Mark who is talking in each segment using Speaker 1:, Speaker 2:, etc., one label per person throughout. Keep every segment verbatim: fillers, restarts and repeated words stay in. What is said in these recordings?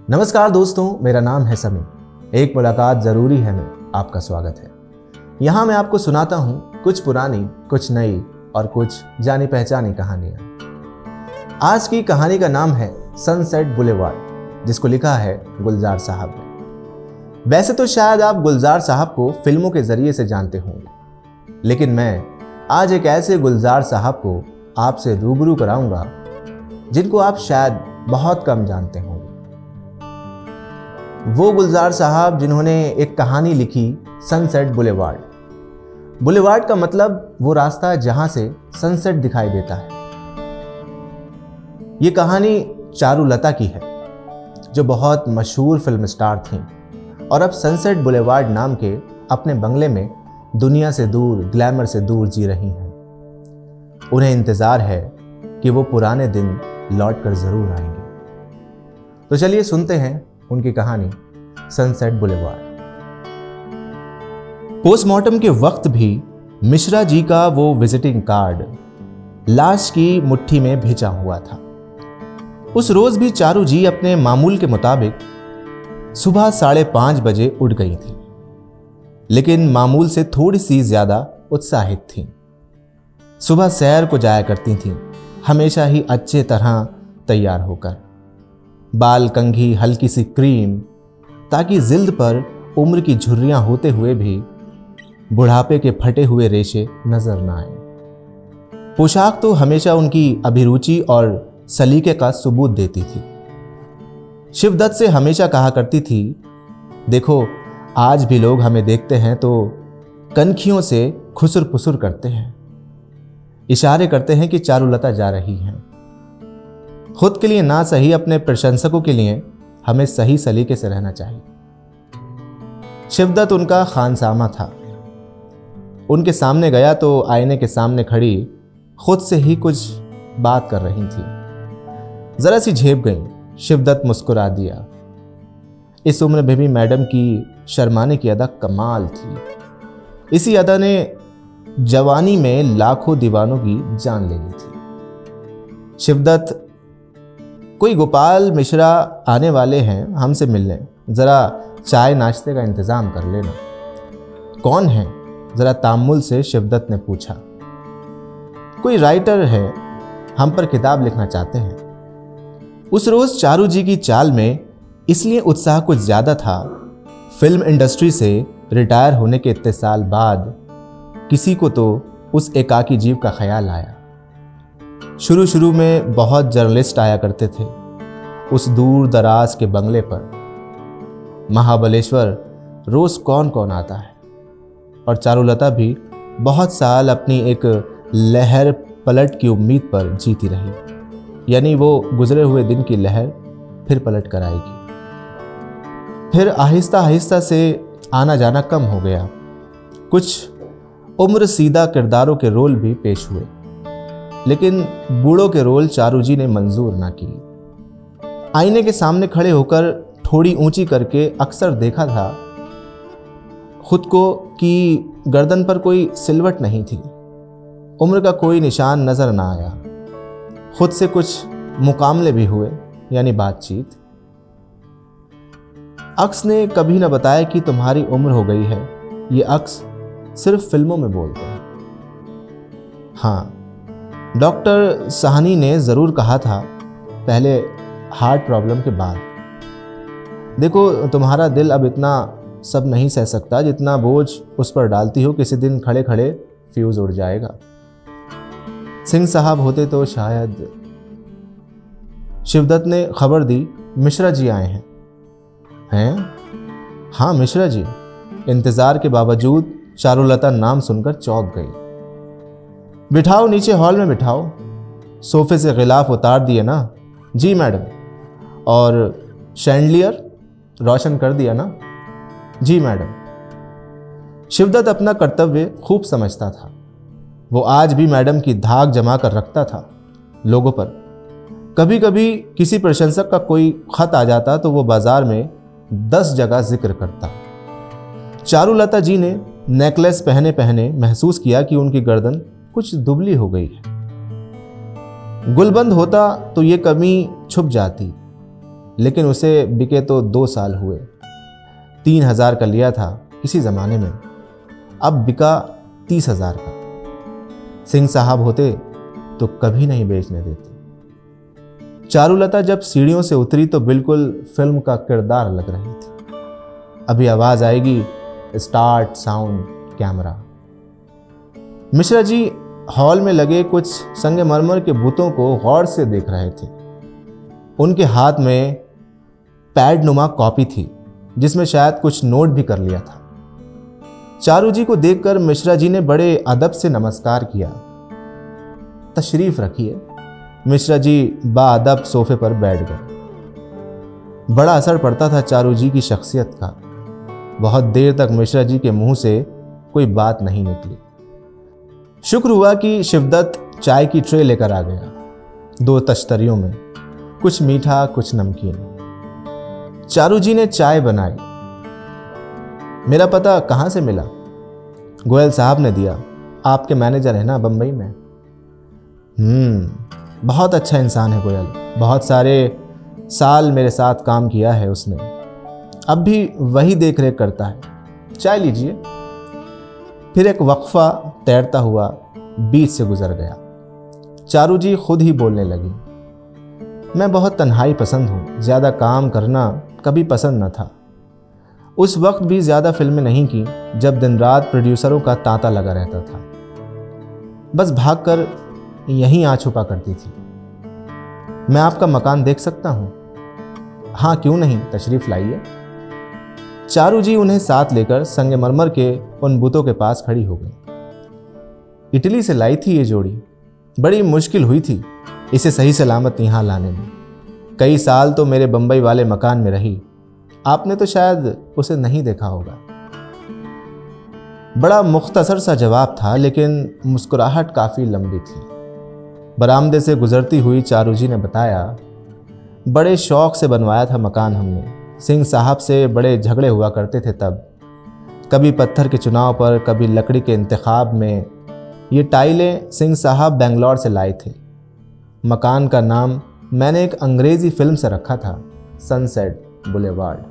Speaker 1: नमस्कार दोस्तों, मेरा नाम है समी। एक मुलाकात ज़रूरी है में आपका स्वागत है। यहाँ मैं आपको सुनाता हूँ कुछ पुरानी, कुछ नई और कुछ जानी पहचानी कहानियाँ। आज की कहानी का नाम है सनसेट बुलेवार्ड, जिसको लिखा है गुलजार साहब ने। वैसे तो शायद आप गुलजार साहब को फिल्मों के जरिए से जानते होंगे, लेकिन मैं आज एक ऐसे गुलजार साहब को आपसे रूबरू कराऊंगा जिनको आप शायद बहुत कम जानते होंगे। वो गुलजार साहब जिन्होंने एक कहानी लिखी, सनसेट बुलेवार्ड। बुलेवार्ड का मतलब वो रास्ता जहां से सनसेट दिखाई देता है। ये कहानी चारुलता की है, जो बहुत मशहूर फिल्म स्टार थीं और अब सनसेट बुलेवार्ड नाम के अपने बंगले में दुनिया से दूर, ग्लैमर से दूर जी रही हैं। उन्हें इंतजार है कि वो पुराने दिन लौट कर जरूर आएंगे। तो चलिए सुनते हैं उनकी कहानी सनसेट बुलेवार्ड। पोस्टमार्टम के वक्त भी मिश्रा जी का वो विजिटिंग कार्ड लाश की मुट्ठी में भिजा हुआ था। उस रोज भी चारू जी अपने मामूल के मुताबिक सुबह साढ़े पांच बजे उठ गई थी, लेकिन मामूल से थोड़ी सी ज्यादा उत्साहित थी। सुबह सैर को जाया करती थीं, हमेशा ही अच्छे तरह तैयार होकर, बाल कंघी हल्की सी क्रीम, ताकि जिल्द पर उम्र की झुर्रियां होते हुए भी बुढ़ापे के फटे हुए रेशे नजर न आए। पोशाक तो हमेशा उनकी अभिरुचि और सलीके का सबूत देती थी। शिवदत्त से हमेशा कहा करती थी, देखो आज भी लोग हमें देखते हैं तो कनखियों से खुसुर पुसुर करते हैं, इशारे करते हैं कि चारुलता जा रही हैं। खुद के लिए ना सही, अपने प्रशंसकों के लिए हमें सही सलीके से रहना चाहिए। शिवदत्त उनका खानसामा था। उनके सामने गया तो आईने के सामने खड़ी खुद से ही कुछ बात कर रही थी। जरा सी झेप गई। शिवदत्त मुस्कुरा दिया। इस उम्र में भी मैडम की शर्माने की अदा कमाल थी। इसी अदा ने जवानी में लाखों दीवानों की जान ले ली थी। शिवदत्त, कोई गोपाल मिश्रा आने वाले हैं हमसे मिलने, जरा चाय नाश्ते का इंतजाम कर लेना। कौन है? जरा तामुल से शिवदत्त ने पूछा। कोई राइटर है, हम पर किताब लिखना चाहते हैं। उस रोज चारू जी की चाल में इसलिए उत्साह कुछ ज्यादा था, फिल्म इंडस्ट्री से रिटायर होने के इतने साल बाद किसी को तो उस एकाकी जीव का ख्याल आया। शुरू शुरू में बहुत जर्नलिस्ट आया करते थे उस दूर दराज के बंगले पर। महाबलेश्वर रोज कौन कौन आता है, और चारुलता भी बहुत साल अपनी एक लहर पलट की उम्मीद पर जीती रही, यानी वो गुजरे हुए दिन की लहर फिर पलट कर आएगी। फिर आहिस्ता आहिस्ता से आना जाना कम हो गया। कुछ उम्र सीधा किरदारों के रोल भी पेश हुए, लेकिन बूढ़ों के रोल चारू जी ने मंजूर ना की। आईने के सामने खड़े होकर थोड़ी ऊंची करके अक्सर देखा था खुद को कि गर्दन पर कोई सिलवट नहीं थी, उम्र का कोई निशान नजर ना आया। खुद से कुछ मुकामले भी हुए, यानी बातचीत। अक्स ने कभी न बताया कि तुम्हारी उम्र हो गई है, ये अक्स सिर्फ फिल्मों में बोलते हैं। हाँ, डॉक्टर साहनी ने ज़रूर कहा था, पहले हार्ट प्रॉब्लम के बाद। देखो तुम्हारा दिल अब इतना सब नहीं सह सकता जितना बोझ उस पर डालती हो, किसी दिन खड़े खड़े फ्यूज उड़ जाएगा। सिंह साहब होते तो शायद। शिवदत्त ने खबर दी, मिश्रा जी आए हैं। हैं? हाँ मिश्रा जी। इंतज़ार के बावजूद चारुलता नाम सुनकर चौंक गई। बिठाओ, नीचे हॉल में बिठाओ। सोफे से गिलाफ उतार दिए ना? जी मैडम। और शैंडलियर रोशन कर दिया ना? जी मैडम। शिवदत्त अपना कर्तव्य खूब समझता था। वो आज भी मैडम की धाक जमा कर रखता था लोगों पर। कभी कभी किसी प्रशंसक का कोई खत आ जाता तो वो बाजार में दस जगह जिक्र करता। चारुलता जी ने नेकलेस पहने पहने महसूस किया कि उनकी गर्दन कुछ दुबली हो गई है। गुलबंद होता तो ये कमी छुप जाती, लेकिन उसे बिके तो दो साल हुए। तीन हजार का लिया था किसी ज़माने में, अब बिका तीस हजार का। सिंह साहब होते तो कभी नहीं बेचने देते। चारुलता जब सीढ़ियों से उतरी तो बिल्कुल फिल्म का किरदार लग रही थी। अभी आवाज़ आएगी, start, sound, camera. Mishra ji hall में लगे कुछ संगमरमर के बुतों को गौर से देख रहे थे। उनके हाथ में पैड नुमा कॉपी थी जिसमें शायद कुछ नोट भी कर लिया था। चारू जी को देखकर मिश्रा जी ने बड़े अदब से नमस्कार किया। तशरीफ रखिए। मिश्रा जी बाअदब सोफे पर बैठ गए। बड़ा असर पड़ता था चारू जी की शख्सियत का। बहुत देर तक मिश्रा जी के मुंह से कोई बात नहीं निकली। शुक्र हुआ कि शिवदत्त चाय की ट्रे लेकर आ गया, दो तश्तरियों में, कुछ मीठा कुछ नमकीन। चारू जी ने चाय बनाई। मेरा पता कहाँ से मिला? गोयल साहब ने दिया। आपके मैनेजर है ना बम्बई में? हम्म बहुत अच्छा इंसान है गोयल। बहुत सारे साल मेरे साथ काम किया है उसने। अब भी वही देख रेख करता है। चाय लीजिए। फिर एक वक्फा तैरता हुआ बीच से गुजर गया। चारू जी खुद ही बोलने लगी। मैं बहुत तन्हाई पसंद हूँ। ज़्यादा काम करना कभी पसंद न था। उस वक्त भी ज़्यादा फिल्में नहीं की जब दिन रात प्रोड्यूसरों का तांता लगा रहता था। बस भागकर यहीं आ छुपा करती थी। मैं आपका मकान देख सकता हूँ? हाँ क्यों नहीं, तशरीफ लाइए। चारू जी उन्हें साथ लेकर संगमरमर के उन बुतों के पास खड़ी हो गई। इटली से लाई थी ये जोड़ी। बड़ी मुश्किल हुई थी इसे सही सलामत यहाँ लाने में। कई साल तो मेरे बम्बई वाले मकान में रही। आपने तो शायद उसे नहीं देखा होगा। बड़ा मुख्तसर सा जवाब था, लेकिन मुस्कुराहट काफ़ी लंबी थी। बरामदे से गुजरती हुई चारू जी ने बताया, बड़े शौक से बनवाया था मकान हमने। सिंह साहब से बड़े झगड़े हुआ करते थे तब। कभी पत्थर के चुनाव पर, कभी लकड़ी के इंतखाब में। ये टाइलें सिंह साहब बेंगलोर से लाए थे। मकान का नाम मैंने एक अंग्रेज़ी फिल्म से रखा था, सनसेट बुलेवार्ड।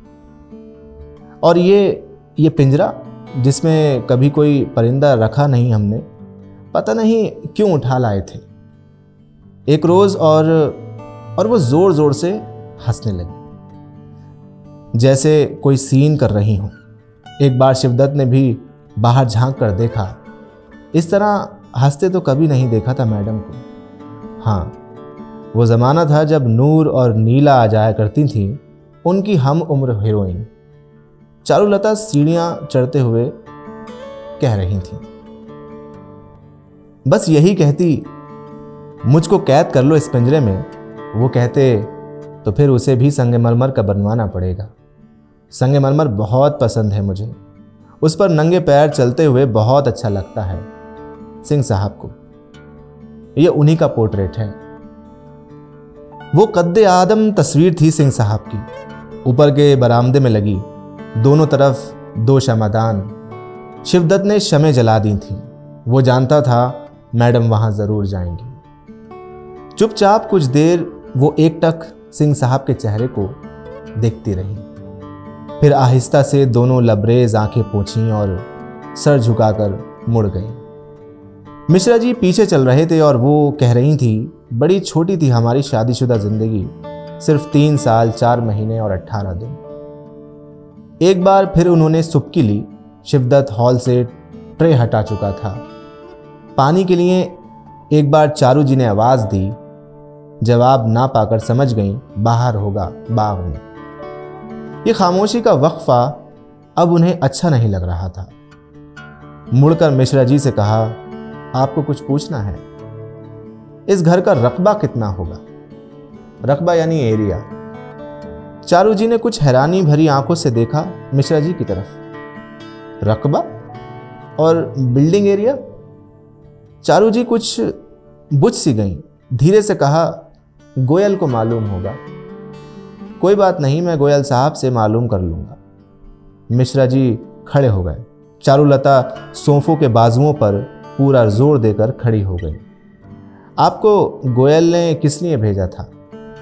Speaker 1: और ये ये पिंजरा जिसमें कभी कोई परिंदा रखा नहीं हमने, पता नहीं क्यों उठा लाए थे एक रोज़। और और वो ज़ोर ज़ोर से हंसने लगी जैसे कोई सीन कर रही हूँ। एक बार शिवदत्त ने भी बाहर झांक कर देखा। इस तरह हंसते तो कभी नहीं देखा था मैडम को। हाँ, वो ज़माना था जब नूर और नीला आ जाया करती थीं, उनकी हम उम्र हीरोइन। चारुलता सीढ़ियाँ चढ़ते हुए कह रही थी, बस यही कहती, मुझको कैद कर लो इस पिंजरे में। वो कहते, तो फिर उसे भी संगमरमर का बनवाना पड़ेगा। संगमरमर बहुत पसंद है मुझे। उस पर नंगे पैर चलते हुए बहुत अच्छा लगता है सिंह साहब को। ये उन्हीं का पोर्ट्रेट है। वो कद्दे आदम तस्वीर थी सिंह साहब की, ऊपर के बरामदे में लगी। दोनों तरफ दो शमादान। शिवदत्त ने शमें जला दी थीं। वो जानता था मैडम वहां जरूर जाएंगी। चुपचाप कुछ देर वो एकटक सिंह साहब के चेहरे को देखती रही। फिर आहिस्ता से दोनों लबरेज आंखें पोंछीं और सर झुकाकर मुड़ गई। मिश्रा जी पीछे चल रहे थे और वो कह रही थी, बड़ी छोटी थी हमारी शादीशुदा जिंदगी, सिर्फ तीन साल चार महीने और अट्ठारह दिन। एक बार फिर उन्होंने सुबकी ली। शिवदत्त हॉल से ट्रे हटा चुका था। पानी के लिए एक बार चारू जी ने आवाज़ दी। जवाब ना पाकर समझ गईं बाहर होगा बाग में। ये खामोशी का वक्फा अब उन्हें अच्छा नहीं लग रहा था। मुड़कर मिश्रा जी से कहा, आपको कुछ पूछना है? इस घर का रकबा कितना होगा? रकबा यानी एरिया। चारू जी ने कुछ हैरानी भरी आंखों से देखा मिश्रा जी की तरफ। रकबा और बिल्डिंग एरिया? चारू जी कुछ बुझ सी गईं। धीरे से कहा, गोयल को मालूम होगा। कोई बात नहीं, मैं गोयल साहब से मालूम कर लूँगा। मिश्रा जी खड़े हो गए। चारुलता सोफों के बाजुओं पर पूरा जोर देकर खड़ी हो गई। आपको गोयल ने किस लिए भेजा था?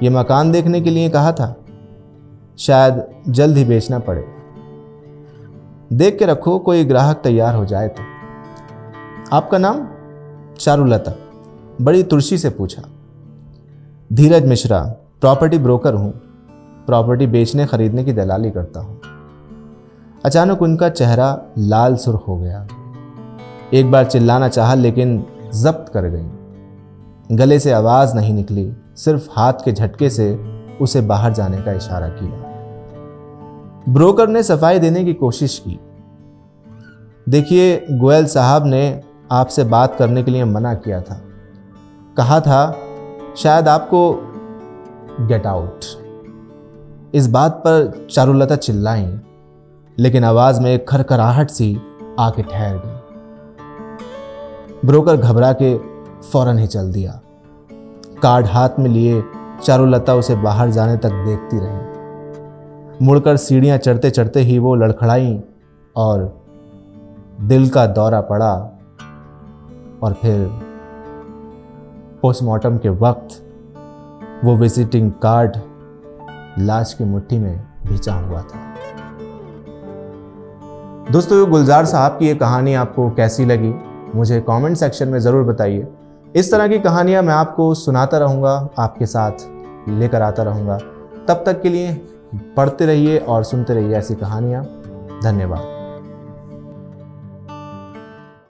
Speaker 1: ये मकान देखने के लिए कहा था, शायद जल्द ही बेचना पड़े। देख के रखो, कोई ग्राहक तैयार हो जाए तो। आपका नाम? चारुलता बड़ी तुलसी से पूछा। धीरज मिश्रा, प्रॉपर्टी ब्रोकर हूं, प्रॉपर्टी बेचने खरीदने की दलाली करता हूं। अचानक उनका चेहरा लाल सुर्ख हो गया। एक बार चिल्लाना चाहा लेकिन जब्त कर गई। गले से आवाज नहीं निकली, सिर्फ हाथ के झटके से उसे बाहर जाने का इशारा किया। ब्रोकर ने सफाई देने की कोशिश की। देखिए, गोयल साहब ने आपसे बात करने के लिए मना किया था, कहा था शायद आपको गेट आउट। इस बात पर चारुलता चिल्लाई, लेकिन आवाज में एक खरखराहट सी आके ठहर गई। ब्रोकर घबरा के फौरन ही चल दिया। कार्ड हाथ में लिए चारुलता उसे बाहर जाने तक देखती रही। मुड़कर सीढ़ियां चढ़ते चढ़ते ही वो लड़खड़ाई और दिल का दौरा पड़ा, और फिर पोस्टमार्टम के वक्त वो विजिटिंग कार्ड लाश की मुट्ठी में भिंचा हुआ था। दोस्तों, गुलजार साहब की ये कहानी आपको कैसी लगी मुझे कमेंट सेक्शन में ज़रूर बताइए। इस तरह की कहानियां मैं आपको सुनाता रहूँगा, आपके साथ लेकर आता रहूँगा। तब तक के लिए पढ़ते रहिए और सुनते रहिए ऐसी कहानियां। धन्यवाद।